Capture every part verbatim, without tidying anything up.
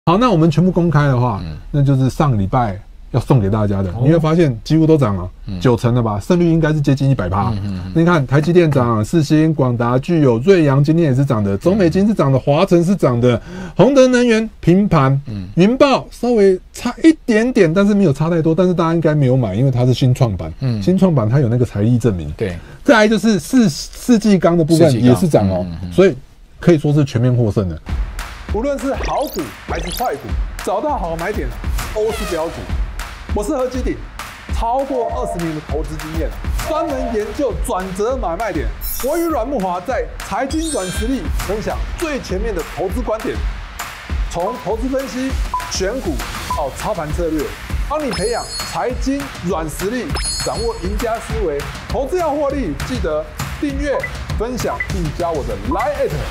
好，那我们全部公开的话，嗯、那就是上个礼拜要送给大家的，哦、你会发现几乎都涨了，嗯、九成了吧，胜率应该是接近一百趴。你看台积电涨，世芯、广达、聚友、瑞阳今天也是涨的，中美金是涨的，华城是涨的，宏德能源平盘，嗯，云豹稍微差一点点，但是没有差太多，但是大家应该没有买，因为它是新创板，嗯，新创板它有那个财力证明，对。再来就是世世纪钢的部分也是涨哦，所以可以说是全面获胜的。无论是好股还是坏股，找到好买点都是标股。我是何基鼎，超过二十年的投资经验，专门研究转折买卖点。我与阮慕骅在财经软实力分享最前面的投资观点，从投资分析、选股到操盘策略，帮你培养财经软实力，掌握赢家思维。投资要获利，记得订阅、分享并加我的 Line at。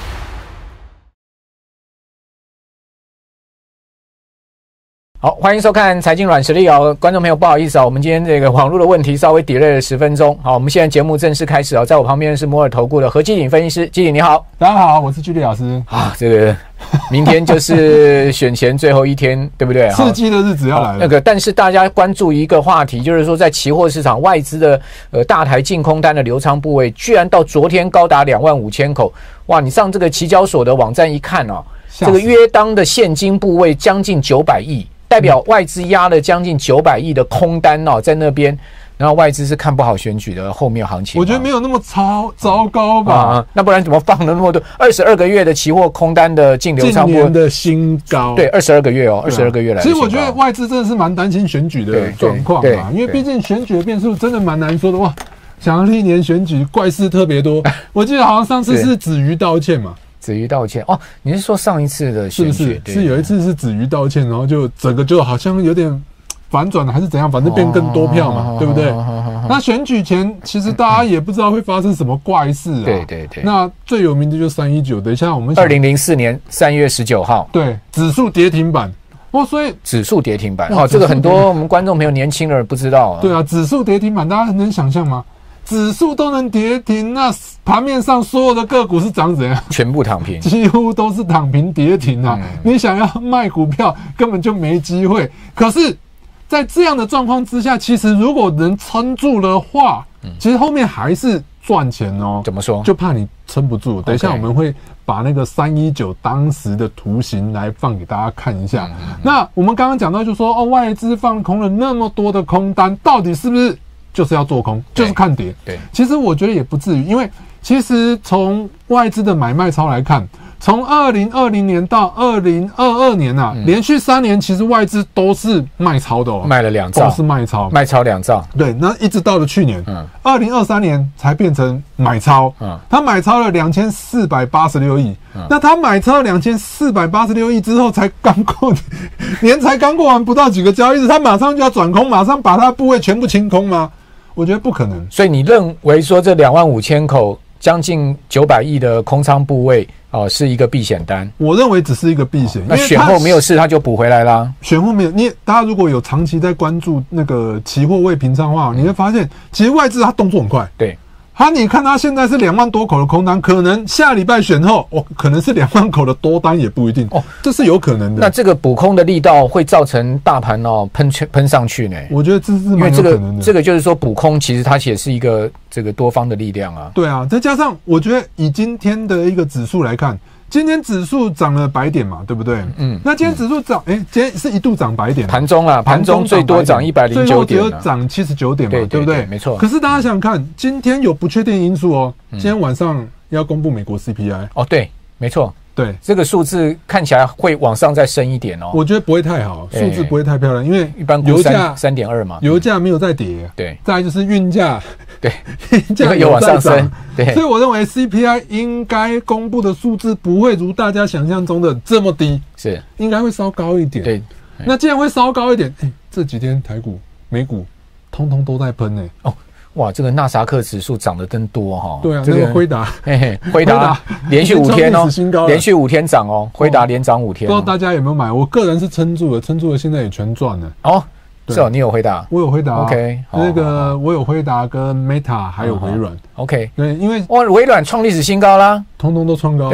好，欢迎收看财经软实力哦，观众朋友不好意思啊、哦，我们今天这个网络的问题稍微 delay 了十分钟。好，我们现在节目正式开始哦，在我旁边是摩尔投顾的何基鼎分析师，基鼎你好。 大家好，我是居里老师。 啊，这个明天就是选前最后一天，对不对？ 刺激的日子要来了。 那个，但是大家关注一个话题，就是说在期货市场外资的呃大台净空单的流仓部位，居然到昨天高达两万五千口。哇，你上这个期交所的网站一看哦，这个约当的现金部位将近九百亿。代表外资压了将近九百亿的空单哦，在那边，然后外资是看不好选举的后面行情。 我觉得没有那么糟糟糕吧、 啊？那不然怎么放了那么多？二十二个月的期货空单的净流仓， 今年的新高。 对，二十二个月哦，二十二个月来。 其实我觉得外资真的是蛮担心选举的状况嘛，因为毕竟选举的变数真的蛮难说的哇。想要历年选举怪事特别多，我记得好像上次是子瑜道歉嘛。 子瑜道歉哦，你是说上一次的选举？ 是不是？是有一次是子瑜道歉，然后就整个就好像有点反转了，还是怎样？反正变更多票嘛，对不对？那选举前其实大家也不知道会发生什么怪事啊。 对对对。 那最有名的就是三一九，等一下我们二零零四年三月十九号， 对，指数跌停板。哦，所以指数跌停板，哦，这个很多我们观众朋友年轻人不知道啊。 对啊，指数跌停板，大家能想象吗？指数都能跌停，那盘面上所有的个股是涨怎样？ 全部躺平， 几乎都是躺平跌停啊！嗯、你想要卖股票根本就没机会。可是，在这样的状况之下，其实如果能撑住的话，嗯、其实后面还是赚钱哦。 怎么说？ 就怕你撑不住。等一下我们会把那个三一九当时的图形来放给大家看一下。嗯嗯嗯那我们刚刚讲到，就说哦，外资放空了那么多的空单，到底是不是？就是要做空，就是看跌。对，其实我觉得也不至于，因为其实从外资的买卖超来看，从二零二零年到二零二二年啊，嗯、连续三年其实外资都是卖超的哦， 卖了两兆， 都是卖超， 卖超两兆。 对，那一直到了去年，嗯，二零二三年才变成买超，嗯，他买超了两千四百八十六亿。嗯、那他买超两千四百八十六亿之后，才刚过年，才刚过完不到几个交易日，他马上就要转空，马上把他的部位全部清空吗？我觉得不可能。 所以你认为说这两万五千口将近九百亿的空仓部位哦、呃，是一个避险单？ 我认为只是一个避险、哦。 那选后没有事，他就补回来啦。 选后没有，你大家如果有长期在关注那个期货未平仓的话，你会发现其实外资它动作很快。对。他，你看他现在是两万多口的空单，可能下礼拜选后，哦，可能是两万口的多单也不一定哦，这是有可能的。 那这个补空的力道会造成大盘哦喷喷上去呢？ 我觉得这是蛮有可能的。 这个就是说补空其实它也是一个这个多方的力量啊。 对啊，再加上我觉得以今天的一个指数来看。今天指数涨了百点嘛，对不对？嗯，那今天指数涨，哎、欸，今天是一度涨百点， 盘中啊，盘中最多涨一百零九点， 最后只有涨七十九点嘛，对, 对, 对不对？ 没错。 可是大家想想看，今天有不确定因素哦，嗯、今天晚上要公布美国 C P I。 哦，对，没错。 对， 这个数字看起来会往上再升一点哦。 我觉得不会太好，数字不会太漂亮，因为一般油价三点二嘛， 油价没有再跌。 对， 再来就是运价， 对， 运价有往上升。对， 所以我认为 C P I 应该公布的数字不会如大家想象中的这么低，是应该会稍高一点。对，那既然会稍高一点，哎，这几天台股、美股通通都在喷哎。哦。 哇，这个纳萨克指数涨得真多哈、哦！ 对啊，这个辉达， 嘿嘿，辉达连续五天哦，连续五天涨哦，辉达连涨五天、哦。 不知道大家有没有买？我个人是撑住了，撑住了，现在也全赚了。哦， 是哦，你有辉达？ 我有辉达、啊。 OK， 那个我有辉达跟 Meta 还有微软。 OK， 对，因为哇，微软创历史新高啦， 通通都创高。 对啊，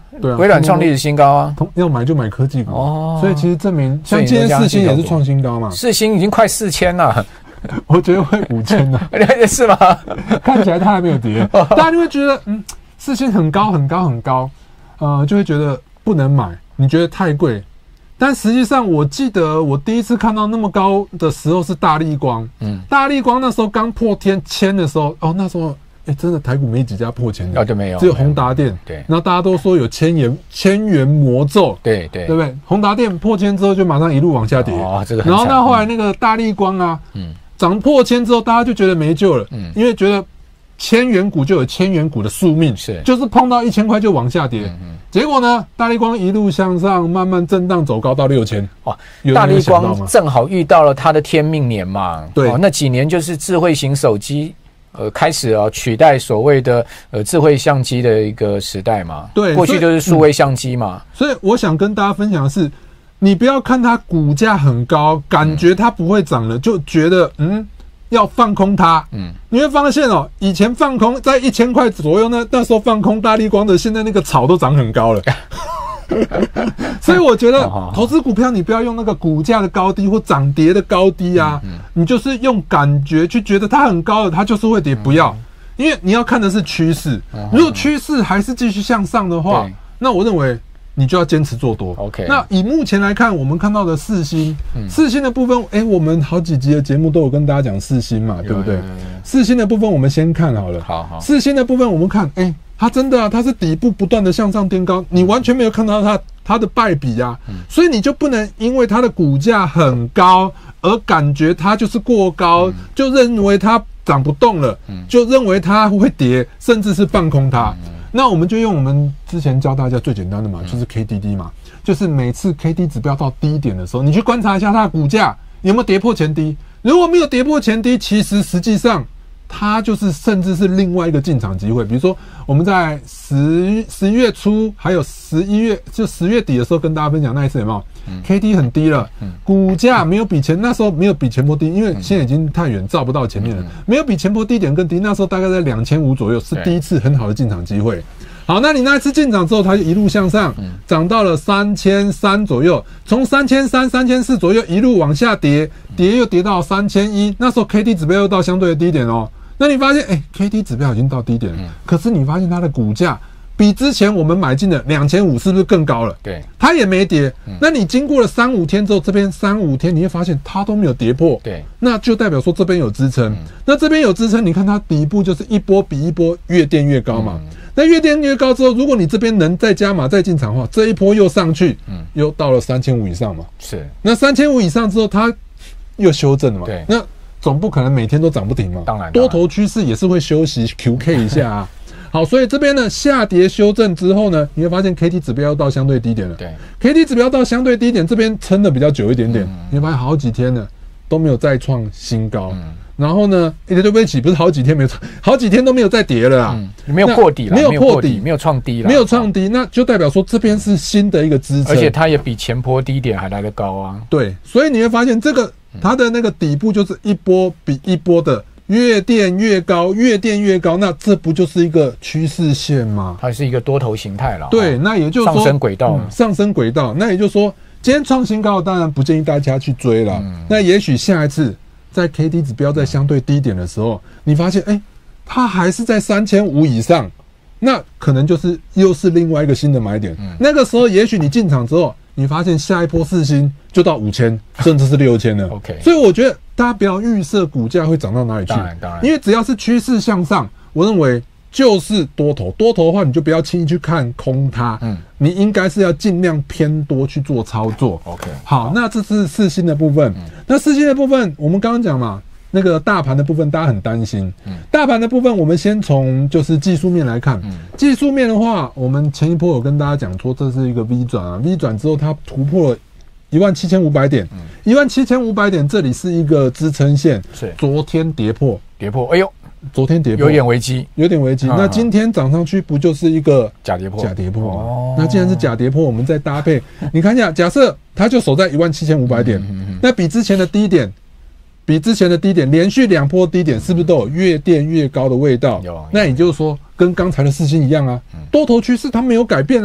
对啊， 微软创历史新高啊， 要买就买科技股哦。所以其实证明，像今天世芯也是创新高嘛， 世芯已经快四千了。 我觉得会五千呢， 是吗？ 看起来它还没有跌，大家就会觉得，嗯，世芯很高很高很高，呃，就会觉得不能买，你觉得太贵。但实际上，我记得我第一次看到那么高的时候是大立光，嗯，大立光那时候刚破天千的时候，哦，那时候，哎，真的台股没几家破千的， 哦，就没有， 只有宏达电， 对， 然后大家都说有千元千元魔咒， 对对， 对不对？宏达电破千之后就马上一路往下跌， 哦，这个， 然后那后来那个大立光啊，嗯。涨破千之后，大家就觉得没救了，嗯，因为觉得千元股就有千元股的宿命，是，就是碰到一千块就往下跌，嗯嗯，结果呢，大立光一路向上，慢慢震荡走高到六千，哇， 大立光正好遇到了它的天命年嘛，对，哦，那几年就是智慧型手机，呃，开始啊取代所谓的呃智慧相机的一个时代嘛，对，过去就是数位相机嘛， 所以，嗯，所以我想跟大家分享的是。你不要看它股价很高，感觉它不会涨了，就觉得嗯要放空它。嗯，你会发现哦，以前放空在一千块左右呢，那时候放空大立光的，现在那个草都涨很高了。所以我觉得投资股票，你不要用那个股价的高低或涨跌的高低啊，你就是用感觉去觉得它很高了，它就是会跌，不要，因为你要看的是趋势。如果趋势还是继续向上的话，那我认为。你就要坚持做多。OK， 那以目前来看，我们看到的世芯，世芯的部分，哎、欸，我们好几集的节目都有跟大家讲世芯嘛，对不对？世芯的部分我们先看好了。好好，世芯的部分我们看，哎、欸，它真的啊，它是底部不断的向上垫高，你完全没有看到它它的败笔啊，嗯、所以你就不能因为它的股价很高而感觉它就是过高，嗯、就认为它涨不动了，嗯、就认为它会跌，甚至是放空它。嗯那我们就用我们之前教大家最简单的嘛，就是 K D D 嘛，就是每次 K D 指标到低点的时候，你去观察一下它的股价有没有跌破前低。如果没有跌破前低，其实实际上它就是甚至是另外一个进场机会。比如说我们在十十一月初还有十一月就十月底的时候跟大家分享那一次有没有、嗯、？K D 很低了，嗯、股价没有比前那时候没有比前波低，因为现在已经太远照不到前面了，嗯、没有比前波低点更低。那时候大概在两千五左右，是第一次很好的进场机会。好，那你那一次进场之后，它就一路向上，涨到了三千三左右，从三千三、三千四左右一路往下跌，跌又跌到三千一，那时候 K D 指标又到相对的低点哦。那你发现，哎、欸、，K D 指标已经到低点了，可是你发现它的股价比之前我们买进的两千五是不是更高了？对，它也没跌。那你经过了三五天之后，这边三五天你会发现它都没有跌破，对，那就代表说这边有支撑。那这边有支撑，你看它底部就是一波比一波越垫越高嘛。那越垫越高之后，如果你这边能再加码再进场的话，这一波又上去，嗯，又到了三千五以上嘛。是，那三千五以上之后，它又修正了嘛。对，那总不可能每天都涨不停嘛。当然，多头趋势也是会休息 Q K 一下啊。好，所以这边呢下跌修正之后呢，你会发现 K D 指标到相对低点了。对 ，K D 指标到相对低点，这边撑的比较久一点点，嗯、你会发现好几天呢都没有再创新高。嗯然后呢，欸、对不起，不是好几天没有，好几天都没有再跌了啦，嗯、 没有破底了， 没有破底， 没有创低了， 没有创低，那就代表说这边是新的一个支撑， 而且它也比前波低点还来得高啊。 对，所以你会发现这个它的那个底部就是一波比一波的越垫越高，越垫越高，那这不就是一个趋势线吗？ 它是一个多头形态了。 对，那也就是说上升轨道、 嗯，上升轨道，那也就是说今天创新高，当然不建议大家去追了。嗯、那也许下一次。在 K D 指标在相对低点的时候，你发现哎、欸，它还是在三千五以上，那可能就是又是另外一个新的买点。嗯、那个时候，也许你进场之后，你发现下一波世芯就到五千，甚至是六千了。OK， 所以我觉得大家不要预设股价会涨到哪里去，当然当然，因为只要是趋势向上，我认为就是多头。多头的话，你就不要轻易去看空它，嗯，你应该是要尽量偏多去做操作。OK， 好，好那这是世芯的部分。嗯、那世芯的部分，我们刚刚讲嘛，那个大盘的部分大家很担心。嗯、大盘的部分，我们先从就是技术面来看。嗯、技术面的话，我们前一波有跟大家讲说，这是一个 V 转啊 ，V 转之后它突破了一万七千五百点，一万七千五百点这里是一个支撑线，是昨天跌破， 跌破，哎呦。 昨天跌破有点危机， 有点危机。那今天涨上去不就是一个假跌破？ 假跌破嘛。哦、那既然是假跌破，我们再搭配，你看一下，假设它就守在一万七千五百点，嗯、哼哼那比之前的低点，比之前的低点连续两波低点，是不是都有越垫越高的味道？有。那也就是说，跟刚才的世芯一样啊，嗯、多头趋势它没有改变啊。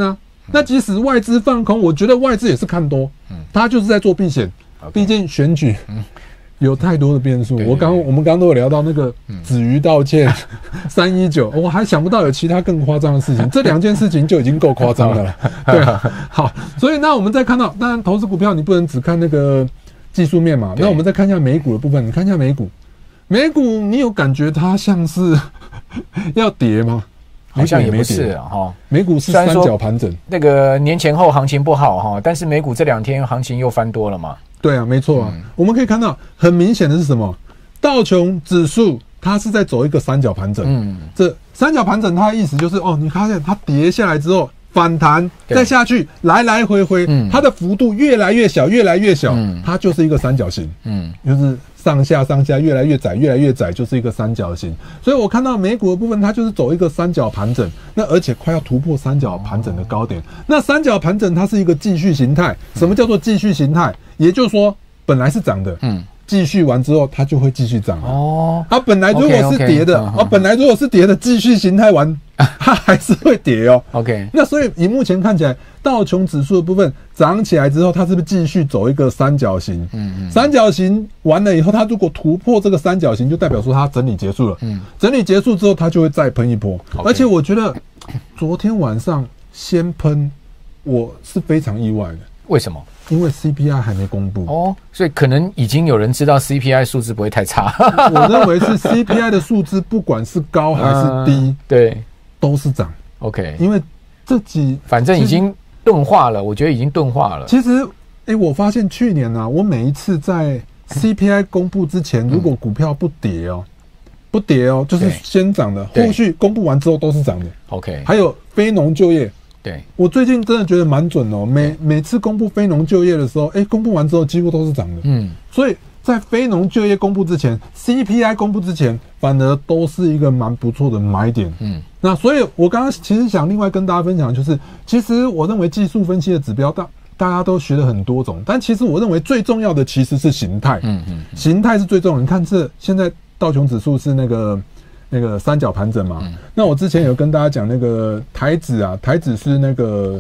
那即使外资放空，我觉得外资也是看多，嗯，他就是在做避险，毕竟选举。嗯有太多的变数，我刚我们刚刚都有聊到那个子瑜道歉三一九，我还想不到有其他更夸张的事情，这两件事情就已经够夸张的了。对啊，好，所以那我们再看到，当然投资股票你不能只看那个技术面嘛，那我们再看一下美股的部分，你看一下美股，美股你有感觉它像是要跌吗？ 好像也不是哈， 美股是三角盘整， 那个年前后行情不好哈，但是美股这两天行情又翻多了嘛。 对啊，没错啊、嗯，我们可以看到很明显的是什么？道琼指数它是在走一个三角盘整，嗯，这三角盘整它的意思就是哦，你发现它跌下来之后反弹再下去，来来回回，嗯，它的幅度越来越小，越来越小，嗯，它就是一个三角形，嗯，就是上下上下越来越窄，越来越窄，就是一个三角形。所以我看到美股的部分，它就是走一个三角盘整，那而且快要突破三角盘整的高点。那三角盘整它是一个继续形态，什么叫做继续形态？也就是说，本来是涨的，嗯，继续完之后它就会继续涨哦。啊，本来如果是跌的，啊，本来如果是跌的，继续形态完，它还是会跌哦。OK， 那所以以目前看起来，道琼指数的部分涨起来之后，它是不是继续走一个三角形？嗯嗯，三角形完了以后，它如果突破这个三角形，就代表说它整理结束了。嗯，整理结束之后，它就会再喷一波。而且我觉得昨天晚上先喷，我是非常意外的。 为什么？ 因为 C P I 还没公布哦，所以可能已经有人知道 C P I 数字不会太差。 我认为是 C P I 的数字，不管是高还是低，嗯、对，都是涨。OK， 因为这几反正已经钝化了，我觉得已经钝化了。 其实，哎、欸，我发现去年啊，我每一次在 C P I 公布之前，如果股票不跌哦，不跌哦，就是先涨的，后续公布完之后都是涨的。OK， 还有非农就业。对，我最近真的觉得蛮准哦。每每次公布非农就业的时候，哎、欸，公布完之后几乎都是涨的。嗯，所以在非农就业公布之前 ，C P I 公布之前，反而都是一个蛮不错的买点。嗯，那所以我刚刚其实想另外跟大家分享，就是其实我认为技术分析的指标大大家都学了很多种，但其实我认为最重要的其实是形态。嗯嗯，形态是最重要的。你看这现在道琼指数是那个。那个三角盘整嘛、嗯，那我之前有跟大家讲那个台指啊，台指是那个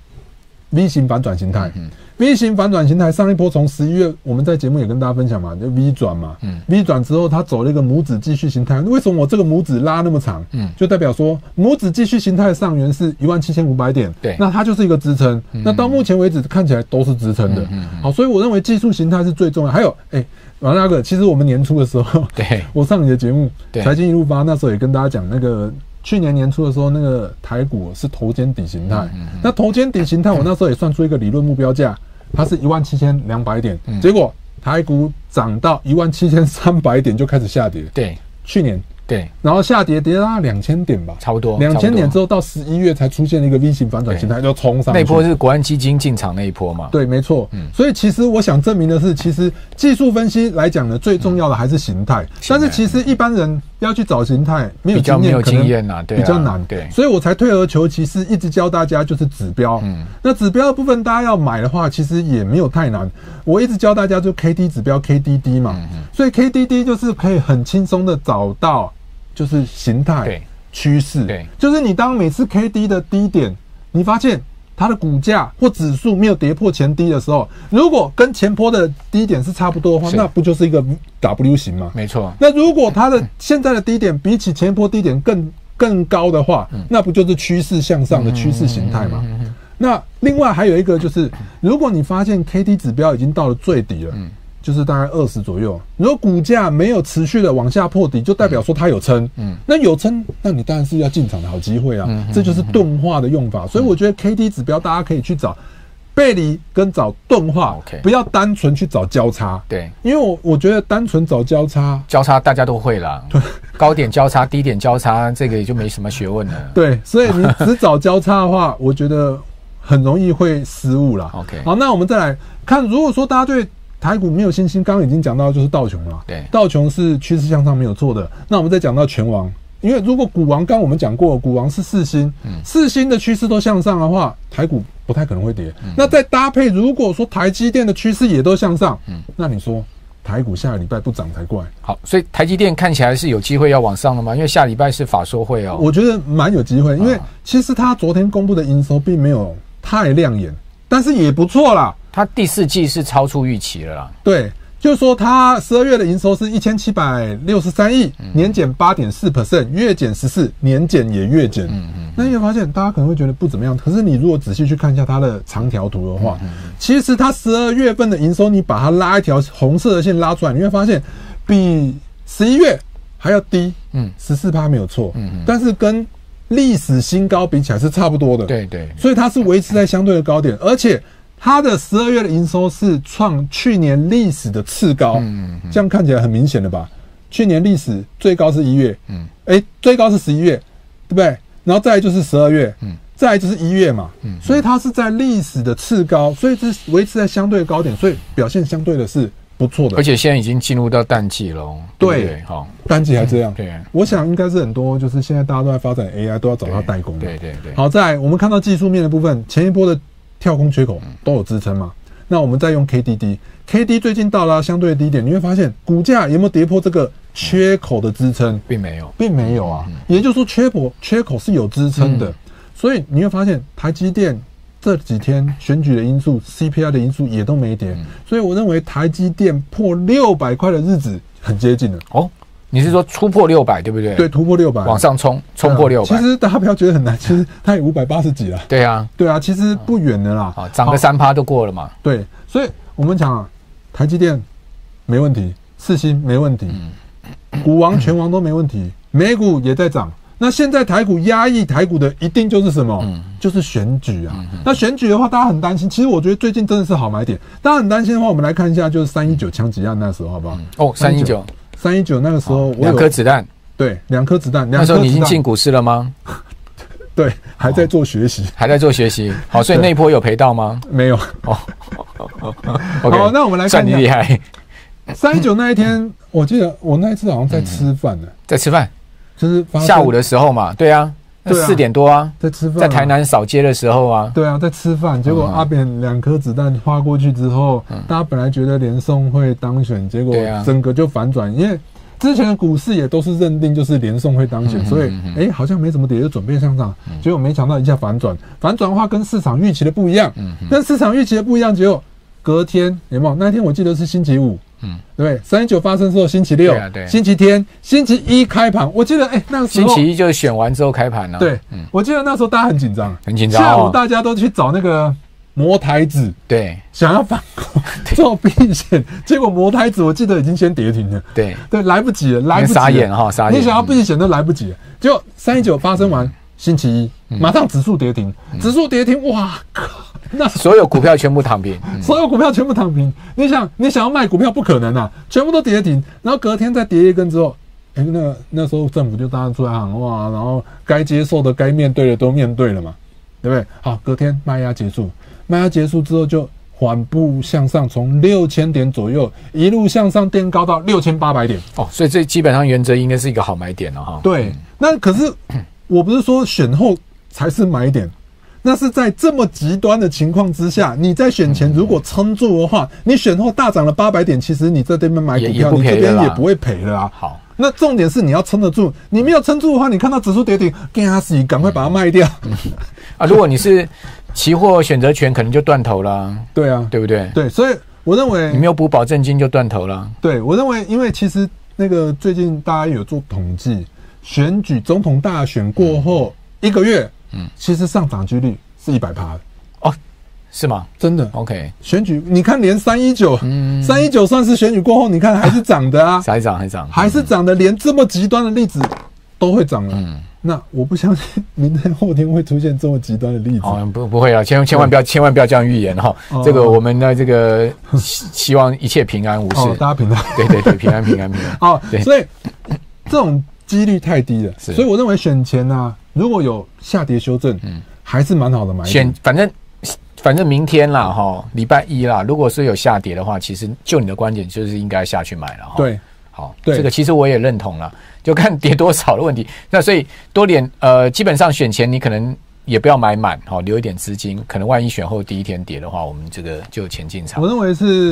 V 型反转形态、嗯、，V 型反转形态上一波从十一月我们在节目也跟大家分享嘛，就 V 转嘛、嗯、，V 转之后它走了一个拇指继续形态，为什么我这个拇指拉那么长？嗯，就代表说拇指继续形态的上缘是一万七千五百点，对，那它就是一个支撑、嗯，那到目前为止看起来都是支撑的、嗯嗯嗯，好，所以我认为技术形态是最重要，还有哎。欸王大哥，其实我们年初的时候，对，我上你的节目《财经一路发》，那时候也跟大家讲，那个去年年初的时候，那个台股是头肩底形态。嗯嗯、那头肩底形态，我那时候也算出一个理论目标价，它是一万七千两百点、嗯，结果台股涨到一万七千三百点就开始下跌。对，去年。对，然后下跌跌到两千点吧，差不多两千点之后到十一月才出现了一个 V 型反转形态，就冲上去。那一波是国安基金进场那一波嘛？ 对，没错。嗯，所以其实我想证明的是，其实技术分析来讲呢，最重要的还是形态、嗯。但是其实一般人要去找形态，没有经验，没有经验啊，对，比较难。对，所以我才退而求其次，一直教大家就是指标。嗯，那指标的部分大家要买的话，其实也没有太难。我一直教大家就 K D 指标 K D D 嘛，嗯、所以 K D D 就是可以很轻松的找到。就是形态趋势，对，就是你当每次 K D 的低点，你发现它的股价或指数没有跌破前低的时候，如果跟前波的低点是差不多的话，那不就是一个 W 型吗？没错。那如果它的现在的低点比起前波低点更更高的话，嗯、那不就是趋势向上的趋势形态吗？嗯嗯嗯嗯、那另外还有一个就是，如果你发现 K D 指标已经到了最底了。嗯，就是大概二十左右，如果股价没有持续的往下破底，就代表说它有撑。嗯，那有撑，那你当然是要进场的好机会啊。嗯，这就是钝化的用法。所以我觉得 K D 指标大家可以去找背离跟找钝化，不要单纯去找交叉。对，因为我我觉得单纯找交叉， 交叉大家都会啦。对，高点交叉、低点交叉，这个也就没什么学问了。 对，所以你只找交叉的话，我觉得很容易会失误啦。OK， 好，那我们再来看，如果说大家对台股没有信心，刚刚已经讲到就是道琼了。对，道琼是趋势向上没有错的。那我们再讲到拳王，因为如果股王刚刚我们讲过，股王是四星，嗯，四星的趋势都向上的话，台股不太可能会跌。嗯、那再搭配，如果说台积电的趋势也都向上，嗯，那你说台股下个礼拜不涨才怪。 好，所以台积电看起来是有机会要往上的吗？因为下礼拜是法说会哦。 我觉得蛮有机会，因为其实他昨天公布的营收并没有太亮眼，但是也不错啦。 它第四季是超出预期了啦。 对，就是说它十二月的营收是一千七百六十三亿，年减八点四 percent， 月减十四，年减也月减。嗯嗯。那你会发现，大家可能会觉得不怎么样，可是你如果仔细去看一下它的长条图的话，嗯嗯其实它十二月份的营收，你把它拉一条红色的线拉出来，你会发现比十一月还要低，嗯，十四%没有错，嗯嗯，但是跟历史新高比起来是差不多的， 对对， 所以它是维持在相对的高点，而且它的十二月的营收是创去年历史的次高，嗯嗯，这样看起来很明显的吧？去年历史最高是一月，嗯，哎，最高是十一月，对不对？然后再来就是十二月，嗯，再来就是一月嘛，嗯，所以它是在历史的次高，所以是维持在相对的高点，所以表现相对的是不错的， 而且现在已经进入到淡季了，对，好， 淡季还这样， 对， 我想应该是很多，就是现在大家都在发展 A I， 都要找它代工， 对对对。 好，再来我们看到技术面的部分，前一波的跳空缺口都有支撑嘛，那我们再用 K D D，K D 最近到了相对的低点，你会发现股价有没有跌破这个缺口的支撑？ 并没有， 并没有啊，也就是说缺口缺口是有支撑的，所以你会发现台积电这几天选举的因素 C P I 的因素也都没跌，嗯、所以我认为台积电破六百块的日子很接近了。 哦，你是说突破六百对不对？ 对，突破六百， 往上冲，冲破六百、 啊。其实大家不要觉得很难，其实它也五百八十几了。 对啊， 对啊，其实不远的啦。 啊，涨个三趴都过了嘛。 对，所以我们讲啊，台积电没问题，世芯没问题，嗯、股王、全王都没问题，美股也在涨。那现在台股压抑台股的一定就是什么？嗯、就是选举啊。嗯、那选举的话，大家很担心。其实我觉得最近真的是好买点。大家很担心的话，我们来看一下，就是三一九枪击案那时候，好不好？ 嗯、哦，三一九， 三一九那个时候， 两颗子弹， 对，两颗子弹。 那时候你已经进股市了吗？ 对，还在做学习、哦， 还在做学习。好，所以那一波有赔到吗？ 没有。哦。 okay, 好，那我们来看一下。 算你厉害。 三一九那一天，我记得我那一次好像在吃饭呢、嗯， 在吃饭。 就是下午的时候嘛，对啊，四点多啊， 在吃饭， 在台南扫街的时候啊， 对啊，在吃饭，结果阿扁两颗子弹花过去之后，嗯、大家本来觉得连宋会当选，结果整个就反转，因为之前的股市也都是认定就是连宋会当选，嗯、所以哎、欸、好像没怎么跌，就准备向上，嗯、结果没想到一下反转，反转的话跟市场预期的不一样，嗯、跟市场预期的不一样，结果隔天有没有？那天我记得是星期五。嗯，对，三一九发生之后，星期六、啊、星期天、星期一开盘，我记得哎、欸，那个时候星期一就选完之后开盘了、啊。 对，嗯，我记得那时候大家很紧张， 很紧张、哦， 下午大家都去找那个摩台子， 对， 想要反攻做避险，结果摩台子我记得已经先跌停了， 对， 对，来不及了，来不及了， 傻眼哈，傻眼， 你想要避险都来不及了，结果三一九发生完，星期一、嗯、马上指数跌停，嗯、指数跌停，哇靠！ 那所有股票全部躺平， 嗯、所有股票全部躺平。你想，你想要卖股票不可能啊，全部都跌停。然后隔天再跌一根之后，哎、欸，那那时候政府就当然出来喊话，然后该接受的、该面对的都面对了嘛，对不对？好，隔天卖压结束，卖压结束之后就缓步向上，从六千点左右一路向上垫高到六千八百点。 哦，所以这基本上原则应该是一个好买点了哈。 对， 嗯、 那可是我不是说选后才是买点。那是在这么极端的情况之下，你在选前如果撑住的话，你选后大涨了八百点，其实你在这边买股票，你这边也不会赔了啊。 好， 那重点是你要撑得住，你没有撑住的话，你看到指数跌停，跟他死，赶快把它卖掉。 嗯、啊，如果你是期货选择权，可能就断头了。 对啊， 对不对？ 对，所以我认为你没有补保证金就断头了。 对，我认为，因为其实那个最近大家有做统计，选举总统大选过后、嗯、一个月，嗯，其实上涨几率是一百趴的哦，是吗？ 真的 ？OK， 选举你看，连三一九，三一九算是选举过后，你看还是涨的啊， 还涨还涨， 还是涨的，连这么极端的例子都会涨了。嗯，那我不相信明天后天会出现这么极端的例子。 哦，不不会啊，千千万不要千万不要这样预言哈。哦、这个我们的这个希望一切平安无事， 哦、大家平安。 对对对，平安平安平安。 哦，所以这种几率太低了，所以我认为选前啊，如果有下跌修正，嗯。还是蛮好的买点， 选反正反正明天啦哈，礼拜一啦，如果是有下跌的话，其实就你的观点就是应该下去买了哈。 对， 好，对，这个其实我也认同啦，就看跌多少的问题。那所以多点呃，基本上选前你可能也不要买满，好，留一点资金，可能万一选后第一天跌的话，我们这个就有钱进场。 我认为是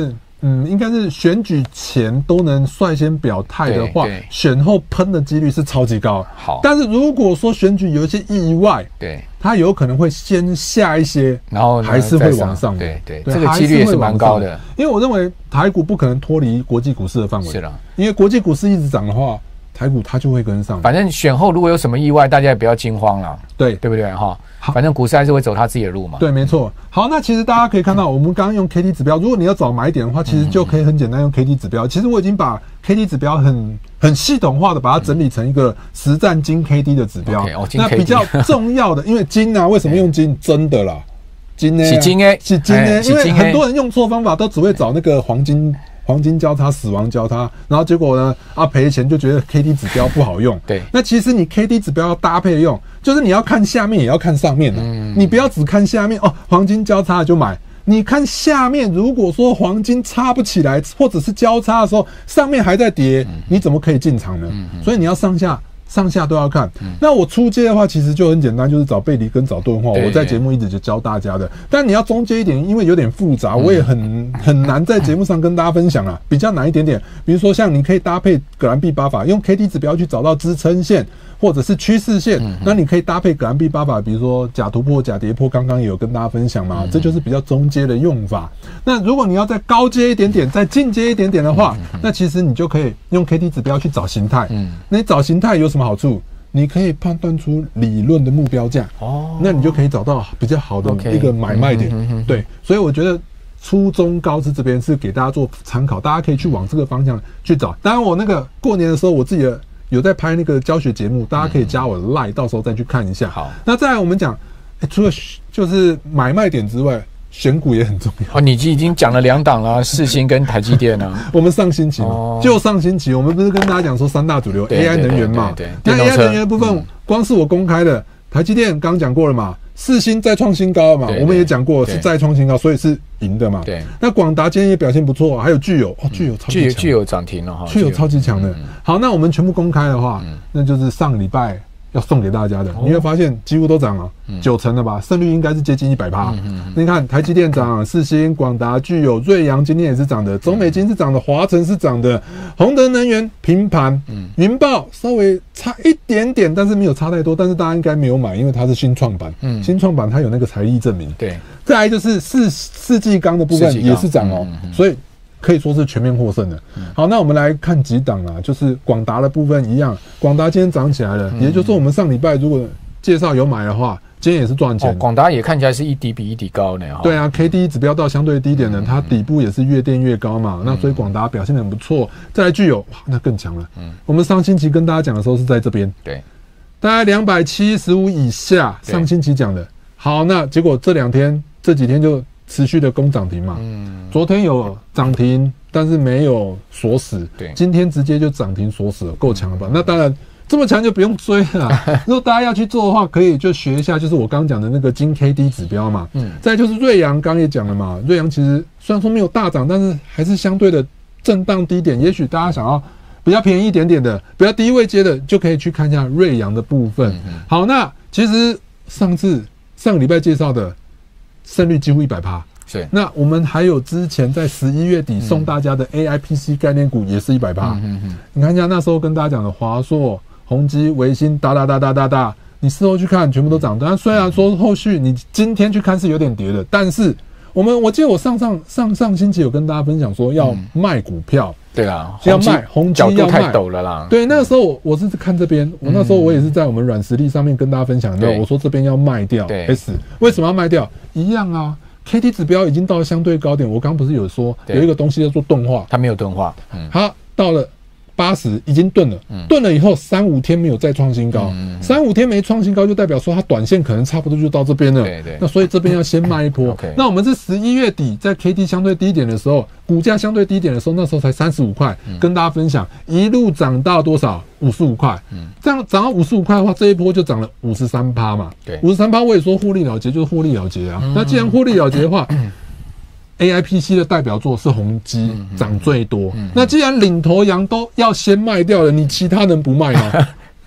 嗯，应该是选举前都能率先表态的话，选后喷的几率是超级高。 好， 但是如果说选举有一些意外， 对， 它有可能会先下一些， 然后还是会往上。 对 对, 对，这个几率也是蛮高的。 因为我认为台股不可能脱离国际股市的范围， 是的， 因为国际股市一直涨的话，台股它就会跟上。 反正选后如果有什么意外，大家也不要惊慌了， 对对不对哈？反正股市还是会走他自己的路嘛。 对，没错。好，那其实大家可以看到，我们刚刚用 K D 指标，如果你要找买点的话，其实就可以很简单用 K D 指标。其实我已经把 K D 指标很很系统化的把它整理成一个实战金 K D 的指标。 Okay, 哦、 那比较重要的，因为金啊，为什么用金？真的啦，金呢？ 是金诶， 是金呢，因为很多人用错方法，都只会找那个黄金。黄金交叉、死亡交叉，然后结果呢啊赔钱，就觉得 K D 指标不好用。 对， 那其实你 K D 指标要搭配用，就是你要看下面也要看上面的，嗯、你不要只看下面哦，黄金交叉就买。你看下面，如果说黄金插不起来，或者是交叉的时候，上面还在跌，嗯、你怎么可以进场呢？嗯、所以你要上下。上下都要看，嗯、那我出街的话，其实就很简单，就是找背离跟找钝化。我在节目一直就教大家的，但你要中间一点，因为有点复杂，我也很很难在节目上跟大家分享啊，比较难一点点。比如说像你可以搭配葛兰碧八法，用 K D 指标去找到支撑线或者是趋势线，嗯、那你可以搭配葛兰碧八法，比如说假突破、假跌破，刚刚也有跟大家分享嘛，嗯、这就是比较中阶的用法。那如果你要再高阶一点点，再进阶一点点的话，嗯、那其实你就可以用 K D 指标去找形态。嗯，那你找形态有什么好处？你可以判断出理论的目标价，哦，那你就可以找到比较好的一个买卖点。Okay. 对，所以我觉得初中高职这边是给大家做参考，大家可以去往这个方向去找。当然，我那个过年的时候，我自己的有在拍那个教学节目，大家可以加我的 Line， 到时候再去看一下。好，那再来我们讲，欸、除了就是买卖点之外。选股也很重要哦， 你已经讲了两档了，世芯跟台积电啊。 我们上星期嘛，哦、就上星期，我们不是跟大家讲说三大主流 A I 能源嘛？对，对，对，那 A I 能源的部分，嗯、光是我公开的，台积电刚讲过了嘛，世芯再创新高嘛，我们也讲过是再创新高，所以是赢的嘛。对，那广达今天也表现不错，啊，还有聚友哦，聚友超级强， 聚友涨停了哈， 聚友超级强的。嗯、好，那我们全部公开的话，嗯、那就是上礼拜。要送给大家的，你会发现几乎都涨了，九成了吧？胜率应该是接近一百趴。你看台积电涨，世芯、广达、聚友、瑞阳今天也是涨的，中美金是涨的，华城是涨的，宏德能源平盘，云豹稍微差一点点，但是没有差太多，但是大家应该没有买，因为它是新创板，新创板它有那个财力证明。对，再来就是世世纪钢的部分也是涨哦，所以。可以说是全面获胜的。好，那我们来看几档啊，就是广达的部分一样，广达今天涨起来了，也就是说我们上礼拜如果介绍有买的话，今天也是赚钱。 广达也看起来是一底比一底高呢。 对啊 ，K D 指标到相对低点的，它底部也是越垫越高嘛，那所以广达表现得很不错。再来具有，哇，那更强了。嗯，我们上星期跟大家讲的时候是在这边，对，大概两百七十五以下，上星期讲的。好，那结果这两天这几天就。持续的攻涨停嘛，嗯，昨天有涨停，但是没有锁死，对，今天直接就涨停锁死了，够强了吧？嗯、那当然这么强就不用追了啦。如果大家要去做的话，可以就学一下，就是我刚刚讲的那个金 K D 指标嘛，嗯，再就是瑞阳，刚刚也讲了嘛，瑞阳其实虽然说没有大涨，但是还是相对的震荡低点，也许大家想要比较便宜一点点的，比较低位接的，就可以去看一下瑞阳的部分。嗯、好，那其实上次上个礼拜介绍的。胜率几乎一百趴，是。那我们还有之前在十一月底送大家的 A I P C 概念股也是一百趴。嗯嗯。你看一下那时候跟大家讲的华硕、宏基、微星，哒哒哒哒哒哒，你事后去看全部都涨。但虽然说后续你今天去看是有点跌的，但是我们我记得我上上上上星期有跟大家分享说要卖股票。对啊，要卖宏基要卖，角度太陡了啦。对，那个时候我我是看这边，我那时候我也是在我们软实力上面跟大家分享的，我说这边要卖掉 S， 为什么要卖掉？一样啊 ，K D 指标已经到了相对高点，我刚不是有说有一个东西叫做钝化，它没有钝化，嗯，它到了八十已经钝了，钝了以后三五天没有再创新高，三五天没创新高就代表说它短线可能差不多就到这边了，对对，那所以这边要先卖一波。那我们是十一月底在 K D 相对低点的时候。股价相对低点的时候，那时候才三十五块，跟大家分享，一路涨到多少？五十五块。嗯，这样涨到五十五块的话，这一波就涨了五十三趴嘛。对，五十三趴我也说获利了结就是获利了结啊。嗯、那既然获利了结的话、嗯、，A I P C 的代表作是宏基，涨最多。嗯、那既然领头羊都要先卖掉了，你其他人不卖吗？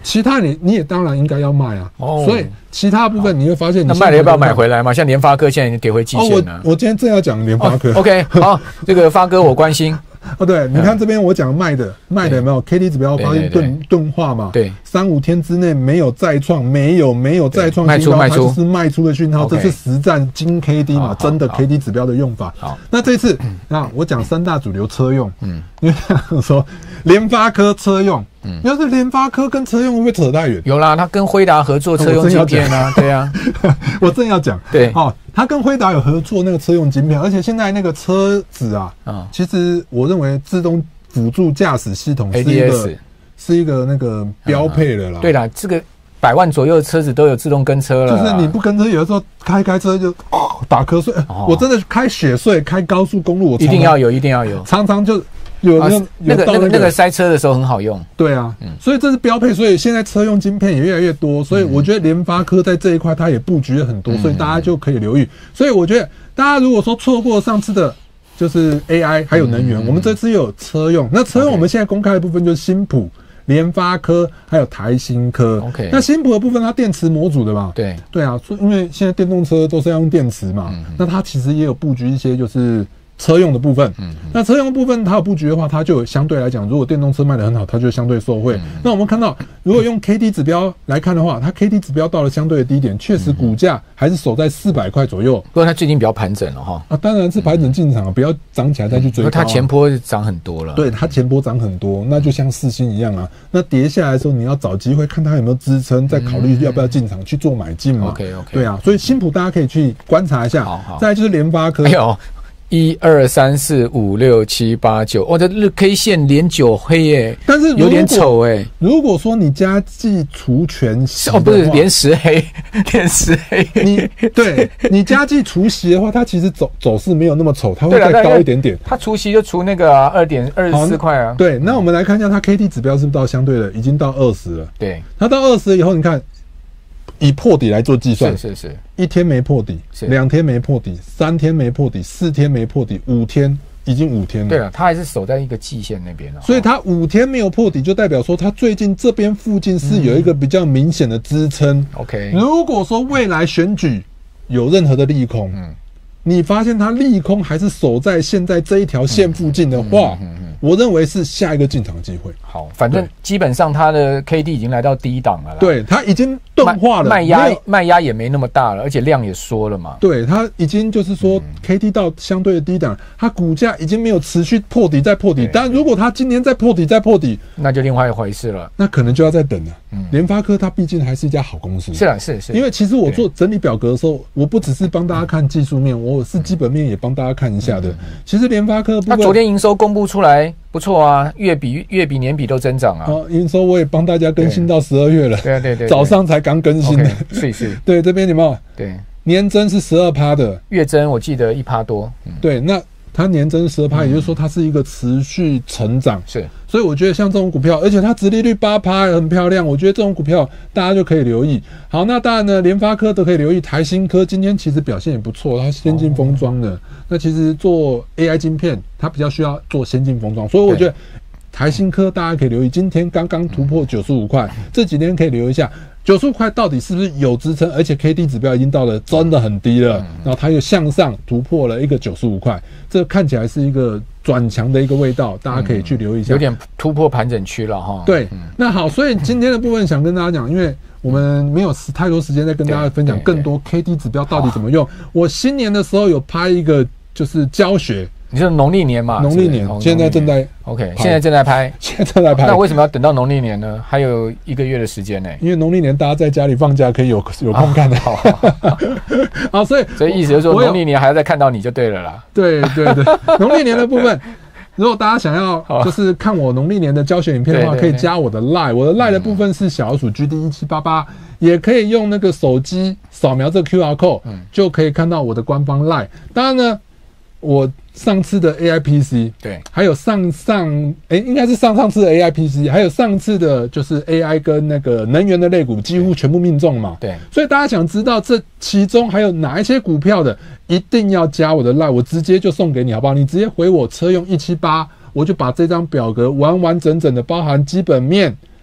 其他你你也当然应该要卖啊。哦，所以其他部分你会发现你， 那卖了要不要买回来嘛？像联发科现在已经跌回季线了。 哦、我我今天正要讲联发科。 哦、OK， 好，这个发哥我关心。 哦，对，你看这边我讲卖的卖的有没有 K D 指标发现钝钝化嘛？ 对， 三五天之内没有再创，没有没有再创新高，它就是卖出的讯号。这是实战金 K D 嘛，真的 K D 指标的用法。好，那这次那我讲三大主流车用，嗯，因为我说联发科车用，嗯，要是联发科跟车用会不会扯太远？ 有啦，他跟辉达合作车用晶片啊，对啊， 我正要讲， 对， 哦。他跟辉达有合作那个车用晶片，而且现在那个车子啊，嗯、其实我认为自动辅助驾驶系统是一个是一个那个标配了啦。 嗯、对啦，这个百万左右的车子都有自动跟车了。 就是你不跟车，有的时候开开车就哦打瞌睡、哦。我真的开雪隧、开高速公路，我一定要有，一定要有， 常常就。有那、啊、 那个那个那个塞车的时候很好用， 对啊，嗯、所以这是标配，所以现在车用晶片也越来越多，所以我觉得联发科在这一块它也布局了很多，所以大家就可以留意。所以我觉得大家如果说错过上次的，就是 A I 还有能源，我们这次有车用，那车用我们现在公开的部分就是新普、联发科还有台新科。OK， 那新普的部分它电池模组的嘛， 对对啊，因为现在电动车都是要用电池嘛，嗯、那它其实也有布局一些就是。车用的部分，嗯，那车用的部分它有布局的话，它就相对来讲，如果电动车卖得很好，它就相对受惠。嗯、那我们看到，如果用 K D 指标来看的话，它 K D 指标到了相对的低点，确实股价还是守在四百块左右。 不过它最近比较盘整了哈。 啊，当然是盘整进场，不要涨起来再去追高、啊。 它前波涨很多了， 对，它前波涨很多，那就像世芯一样啊。那跌下来的时候，你要找机会看它有没有支撑，再考虑要不要进场去做买进嘛。 OK OK， 对啊，所以新普大家可以去观察一下。好好，再来就是联发科。 哎呦。一二三四五六七八九，哦，这日 K 线连九黑耶， 但是有点丑哎。 如果说你加计除权息， 哦，不是连十黑，连十黑， 你对你加计除息的话，它其实走走势没有那么丑，它会再高一点点。 它除息就除那个二点二十四块啊。 对，那我们来看一下它 K D 指标是不是到相对的，已经到二十了。 对， 它到二十以后，你看。以破底来做计算， 是是是， 一天没破底，两天没破底，三天没破底，四天没破底，五天已经五天了。 对了，它还是守在一个季线那边了， 所以它五天没有破底，就代表说它最近这边附近是有一个比较明显的支撑。 OK，、 嗯、如果说未来选举有任何的利空，嗯，你发现它利空还是守在现在这一条线附近的话，嗯嗯嗯嗯嗯、我认为是下一个进场机会。 好，反正基本上它的 K D 已经来到低档了啦。 对，它已经钝化了， 卖压卖压也没那么大了，而且量也缩了嘛。 对，它已经就是说 K D 到相对的低档，它股价已经没有持续破底再破底。但如果它今年再破底再破底， 那就另外一回事了。 那可能就要再等了。嗯，联发科它毕竟还是一家好公司。 是啊，是是。 因为其实我做整理表格的时候，我不只是帮大家看技术面，我是基本面也帮大家看一下的。其实联发科部分， 它昨天营收公布出来不错啊，月比月比年比都增长啊。 哦，营收我也帮大家更新到十二月了。 对啊，对对， 早上才刚更新的。 是是。 对，这边有没有？ 对， 年增是十二趴的， 月增我记得一趴多。 嗯、对，那它年增十二趴，也就是说它是一个持续成长。 是， 所以我觉得像这种股票，而且它殖利率八趴很漂亮，我觉得这种股票大家就可以留意。好，那当然呢，联发科都可以留意，台新科今天其实表现也不错，它先进封装的。哦、那其实做 A I 晶片，它比较需要做先进封装，所以我觉得。台新科大家可以留意，今天刚刚突破九十五块，这几天可以留意一下，九十五块到底是不是有支撑？而且 K D 指标已经到了真的很低了，然后它又向上突破了一个九十五块，这看起来是一个转强的一个味道，大家可以去留意一下， 有点突破盘整区了哈。 对，那好，所以今天的部分想跟大家讲，因为我们没有太多时间再跟大家分享更多 K D 指标到底怎么用。我新年的时候有拍一个就是教学。 你说农历年嘛？ 农历年，现在正在 OK， 现在正在拍， 现在正在拍。 那为什么要等到农历年呢？还有一个月的时间呢？ 因为农历年大家在家里放假，可以有有空看的。好，好，所以所以意思就是说，农历年还要再看到你就对了啦。 对对对，农历年的部分，如果大家想要就是看我农历年的教学影片的话，可以加我的 Line， 我的 Line 的部分是小老鼠 G D 一七八八，也可以用那个手机扫描这个 Q R code， 就可以看到我的官方 Line。当然呢，我。上次的 A I P C 对， 还有上上哎、欸，应该是上上次的 A I P C， 还有上次的就是 A I 跟那个能源的类股几乎全部命中嘛。 对， 所以大家想知道这其中还有哪一些股票的，一定要加我的 Line， 我直接就送给你，好不好？你直接回我车用一七八，我就把这张表格完完整整的包含基本面，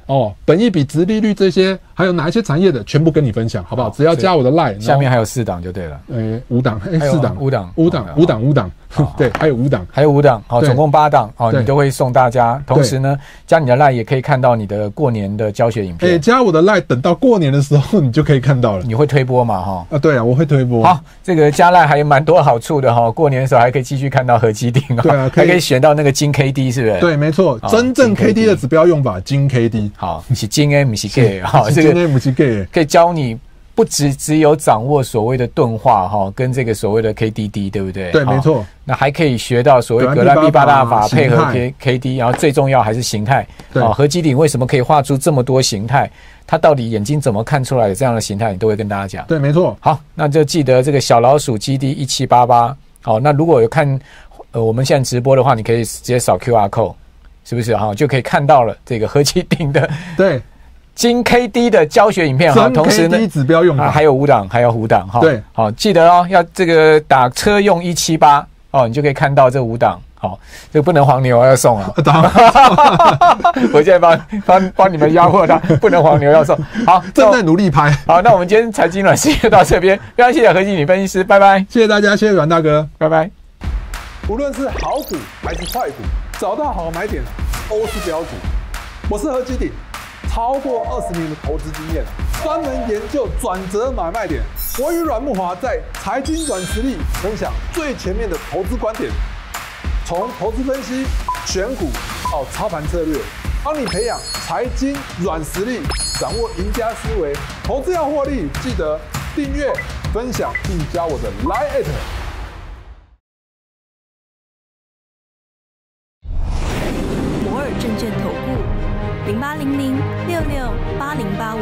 哦，本益比、殖利率这些，还有哪一些产业的，全部跟你分享，好不好？只要加我的 Line， 下面还有四档就对了。 呃，五档，哎，四档， 五档， 五档，五档，五档，对，还有五档， 还有五档，好，总共八档，好，你都会送大家。同时呢，加你的 Line 也可以看到你的过年的教学影片。 哎，加我的 Line， 等到过年的时候你就可以看到了。 你会推播嘛？哈， 啊，对啊，我会推播。 好，这个加 Line 还有蛮多好处的哈，过年的时候还可以继续看到合基鼎，对啊，还可以选到那个金 K D， 是不是？ 对，没错，真正 K D 的指标用法，金 K D。 好，是金 A， 不是 K， 好， 这个不是 K， 可以教你。不只只有掌握所谓的钝化哈，跟这个所谓的 K D D， 对不对？ 对，没错。 那还可以学到所谓格兰碧八大法配合 K K D， 然后最重要还是形态。啊，合基鼎为什么可以画出这么多形态？它到底眼睛怎么看出来的这样的形态？你都会跟大家讲。 对，没错。 好，那就记得这个小老鼠 G D 一七八八。好，那如果有看呃我们现在直播的话，你可以直接扫 Q R code， 是不是哈？就可以看到了这个合基鼎的对。金 K D 的教学影片哈，同时呢， 指标用法、啊、 还有五档，还有五档哈。 对， 好，记得哦，要这个打车用一七八哦，你就可以看到这五档。好，这个不能黄牛要送啊！我现在帮帮帮你们压货的，不能黄牛要送。好， 正在努力拍。 好，那我们今天财经软事就到这边，非常谢谢合基鼎分析师，拜拜。 谢谢大家，谢谢阮大哥， 拜拜。 无论是好股还是坏股，找到好买点都是标股。我是合基鼎。超过二十年的投资经验，专门研究转折买卖点。我与阮慕骅在财经软实力分享最前面的投资观点，从投资分析、选股到操盘策略，帮你培养财经软实力，掌握赢家思维。投资要获利，记得订阅、分享并加我的 Line@。 摩尔证券投顾。零八零零六六八零八五。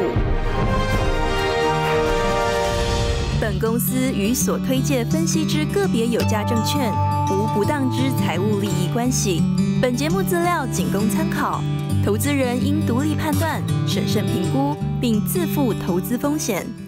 本公司与所推介分析之个别有价证券无不当之财务利益关系。本节目资料仅供参考，投资人应独立判断、审慎评估，并自负投资风险。